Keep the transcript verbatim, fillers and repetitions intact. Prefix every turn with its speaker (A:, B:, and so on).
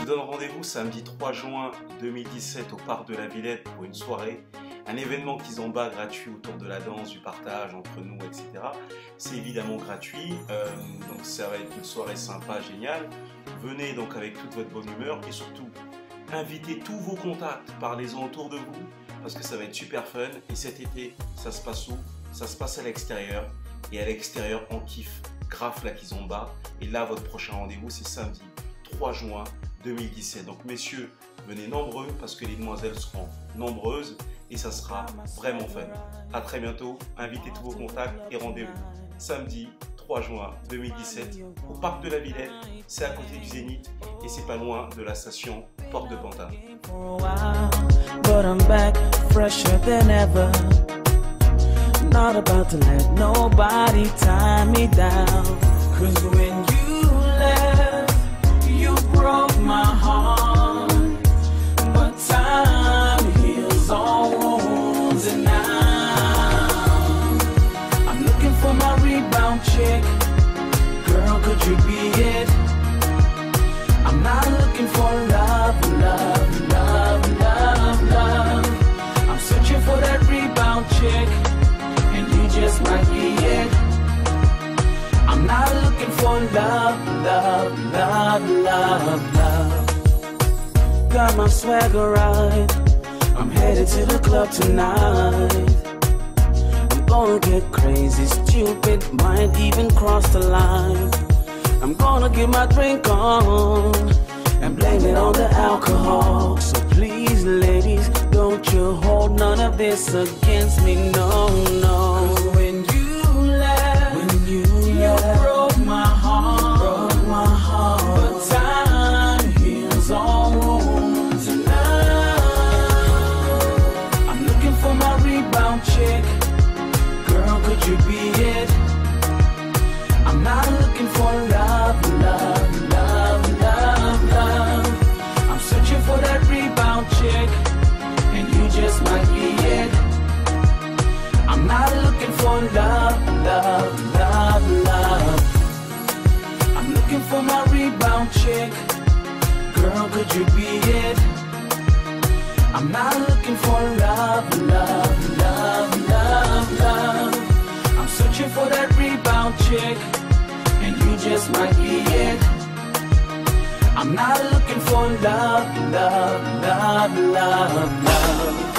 A: vous donne rendez-vous samedi trois juin deux mille dix-sept au Parc de la Villette pour une soirée, un événement Kizomba gratuit autour de la danse, du partage entre nous, et cetera. C'est évidemment gratuit, euh, donc ça va être une soirée sympa, géniale. Venez donc avec toute votre bonne humeur et surtout, invitez tous vos contacts, parlez-en autour de vous parce que ça va être super fun. Et cet été, ça se passe où? Ça se passe à l'extérieur. Et à l'extérieur, on kiffe grave la Kizomba. Et là, votre prochain rendez-vous, c'est samedi trois juin deux mille dix-sept. Donc messieurs, venez nombreux parce que les demoiselles seront nombreuses et ça sera vraiment fun. À très bientôt, invitez tous vos contacts et rendez-vous samedi trois juin deux mille dix-sept au Parc de la Villette. C'est à côté du Zénith et c'est pas loin de la station Porte de Pantin.
B: Not about to let nobody tie me down. Cause when you left, you broke my heart. But time heals all wounds. And now I'm looking for my rebound chick. Girl, could you be it? I'm not looking for love, love, love, love, love. I'm searching for that rebound chick. Just might be it. I'm not looking for love, love, love, love, love. Got my swagger right. I'm headed to the club tonight. I'm gonna get crazy, stupid, might even cross the line. I'm gonna get my drink on and blame it on the alcohol. So please, ladies, don't you hold none of this against me, no, no. Cause when you left, when you, left, you broke my heart, broke my heart. But time heals all wounds. And now I'm looking for my rebound chick. Girl, could you be it? I'm not looking for love, love, love, love, love. I'm searching for that rebound chick. Just might be it. I'm not looking for love, love, love, love. I'm looking for my rebound chick. Girl, could you be it? I'm not looking for love, love, love, love, love. I'm searching for that rebound chick, and you just might be it. I'm not looking for love, love, love, love, love.